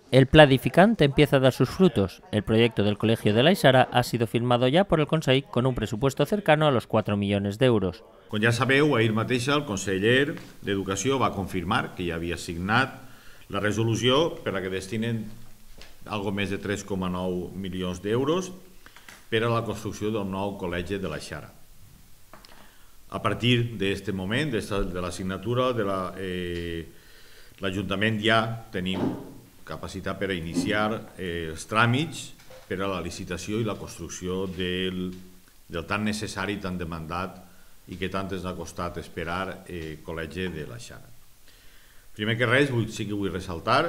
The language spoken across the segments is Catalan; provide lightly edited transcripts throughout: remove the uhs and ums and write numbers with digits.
El Pla edificante empieza a dar sus frutos. El proyecto del Colegio de la Ixara ha sido firmado ya por el Consell con un presupuesto cercano a los 4 millones d'euros. Com ja sabeu, ahir mateix el conseller d'Educació va confirmar que ja havia signat la resolució per a que destinen algo més de 3,9 milions d'euros per a la construcció del nou Col·legi de la Ixara. A partir d'aquest moment, de la signatura, l'Ajuntament ja tenim capacitat per a iniciar els tràmits per a la licitació i la construcció del tan necessari i tan demandat i que tant ens ha costat esperar Col·legi de la Ixara. Primer que res, sí que vull ressaltar,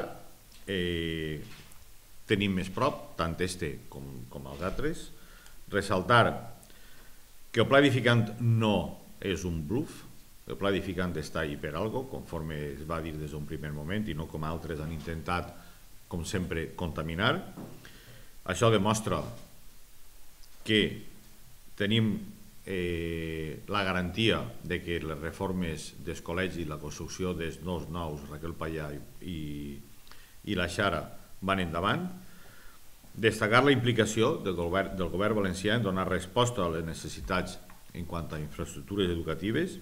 tenim més prop, tant este com els altres, ressaltar que el pla edificant no és un bluff, el pla edificant està ahí per algo, conforme es va dir des d'un primer moment i no com altres han intentat, com sempre, contaminar. Això demostra que tenim la garantia de que les reformes dels col·legis i la construcció dels dos nous, Raquel Pallà i la Ixara, van endavant. Destacar la implicació del govern valencià en donar resposta a les necessitats en quant a infraestructures educatives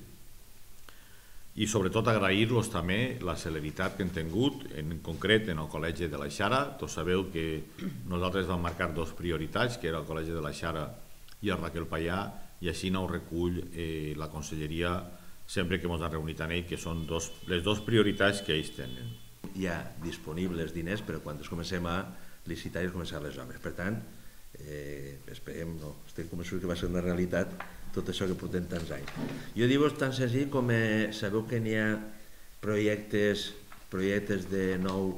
i sobretot agrair-los també la celeritat que han tingut, en concret en el Col·legi de la Ixara. Tots sabeu que nosaltres vam marcar dos prioritats, que era el Col·legi de la Ixara i el Raquel Pallà, i així no ho recull la conselleria sempre que ens ha reunit amb ell, que són les dues prioritats que ells tenen. Hi ha disponibles diners, però quan es comencem a licitar i començar les obres. Per tant, esperem, estic convençut que va ser una realitat tot això que portem tants anys. Jo dic tan senzill com sabeu que n'hi ha projectes de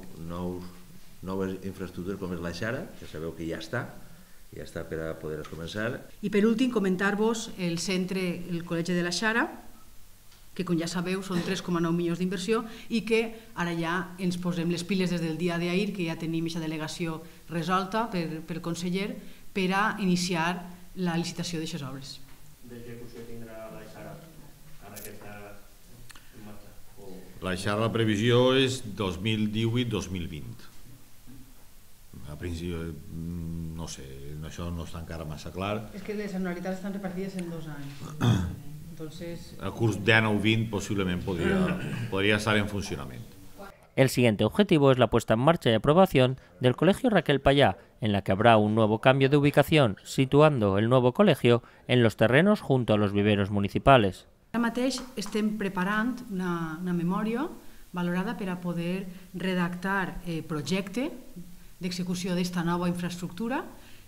noves infraestructures com és la Ixara, que sabeu que ja està per a poder-les començar. I per últim, comentar-vos el centre, el Col·legi de la Ixara, que com ja sabeu són 3,9 milions d'inversió i que ara ja ens posem les piles des del dia d'ahir, que ja tenim aquesta delegació resolta pel conseller per a iniciar la licitació d'aquestes obres. D'execució tindrà la Ixara ara que està en marxa? La Ixara, la previsió és 2018-2020. A principi, no sé, això no està encara massa clar. És que les anualitats estan repartides en 2 anys. El curs 19-20 posiblemente podría estar en funcionamiento. El siguiente objetivo es la puesta en marcha y aprobación del Colegio Raquel Pallà, en la que habrá un nuevo cambio de ubicación, situando el nuevo colegio en los terrenos junto a los viveros municipales. Ara mateix estem preparant una memòria valorada per a poder redactar projecte d'execució d'esta nova infraestructura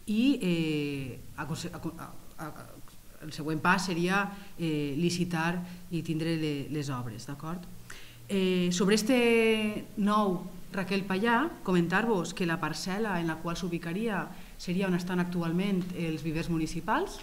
i el següent pas seria licitar i tindre les obres, d'acord? Sobre este nou Raquel Pallà, comentar-vos que la parcel·la en la qual s'ubicaria seria on estan actualment els vivers municipals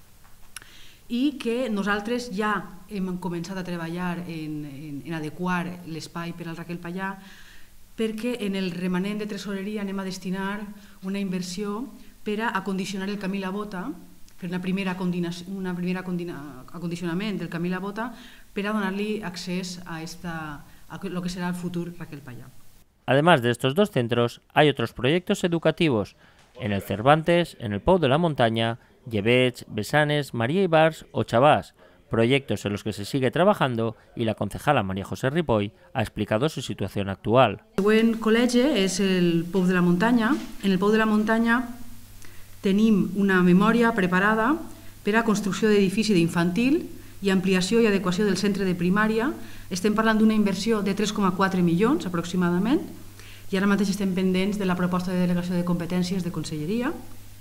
i que nosaltres ja hem començat a treballar en adequar l'espai per al Raquel Pallà perquè en el remanent de tresoreria anem a destinar una inversió per a acondicionar el camí La Bota, fer un primer acondicionament del camí La Bota per a donar-li accés a lo que será el futur Raquel Pallà. Además de estos dos centros, hay otros proyectos educativos en el Cervantes, en el Pou de la Montaña, Llebeig, Besanes, María Ibars o Chavás, proyectos en los que se sigue trabajando y la concejala María José Ripoll ha explicado su situación actual. El següent col·legi és el Pou de la Muntanya. En el Pou de la Muntanya tenim una memòria preparada per a construcció d'edifici d'infantil i ampliació i adequació del centre de primària. Estem parlant d'una inversió de 3,4 milions aproximadament i ara mateix estem pendents de la proposta de delegació de competències de conselleria.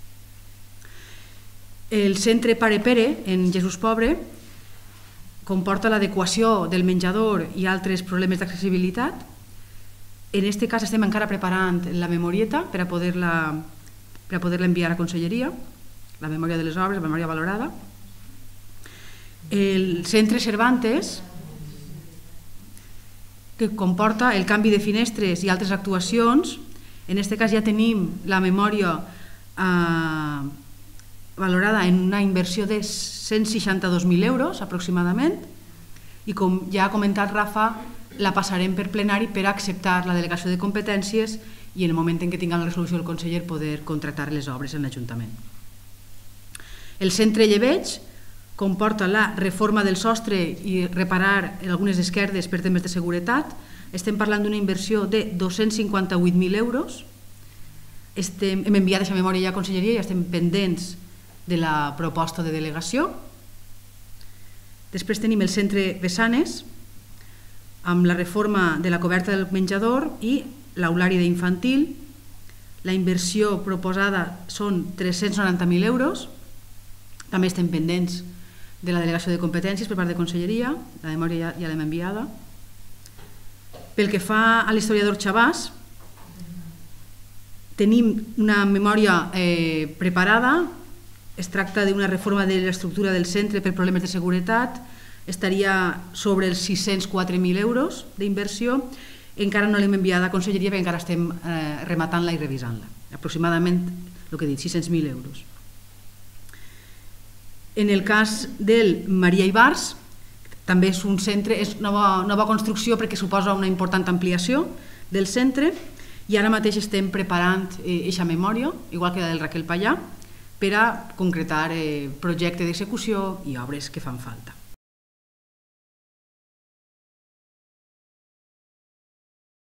El centre Pare Pere, en Jesús Pobre, comporta l'adequació del menjador i altres problemes d'accessibilitat. En aquest cas estem encara preparant la memorieta per a poder-la enviar a conselleria, la memòria de les obres, la memòria valorada. El centre Cervantes, que comporta el canvi de finestres i altres actuacions. En aquest cas ja tenim la memòria valorada en una inversió de 162.000 euros aproximadament i com ja ha comentat Rafa, la passarem per plenari per acceptar la delegació de competències i en el moment en què tinguem la resolució del conseller poder contractar les obres en l'Ajuntament. El centre Llebeig comporta la reforma del sostre i reparar algunes esquerdes per temes de seguretat. Estem parlant d'una inversió de 258.000 euros. Hem enviat aquesta memòria ja a Conselleria i estem pendents de la proposta de delegació. Després tenim el centre Bessanes, amb la reforma de la coberta del menjador i l'aulari d'infantil. La inversió proposada són 390.000 euros. També estem pendents de la delegació de competències per part de Conselleria, la memòria ja l'hem enviada. Pel que fa a l'historiador Chabàs, tenim una memòria preparada. Es tracta d'una reforma de l'estructura del centre per problemes de seguretat. Estaria sobre els 604.000 euros d'inversió. Encara no l'hem enviada a Conselleria perquè encara estem rematant-la i revisant-la. Aproximadament, el que he dit, 600.000 euros. En el cas del Maria Ibars, també és un centre, és nova construcció perquè suposa una important ampliació del centre i ara mateix estem preparant aquesta memòria, igual que la del Raquel Pallà, per a concretar projecte d'execució i obres que fan falta.